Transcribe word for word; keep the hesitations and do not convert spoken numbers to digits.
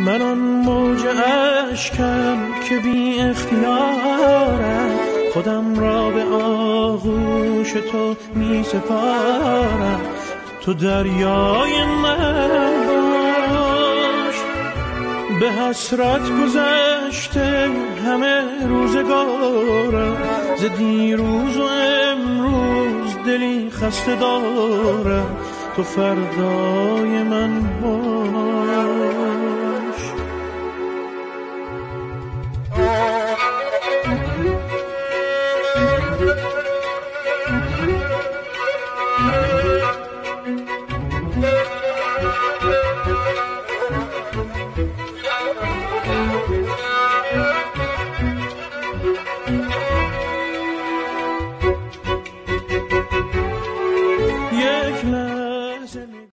من آن موج اشکم که بی اختیارم، خودم را به آغوش تو می سپارم. تو دریای من باش، به حسرت گذشته همه روزگارم، ز دیروز و امروز دلی خسته دارم. تو فردا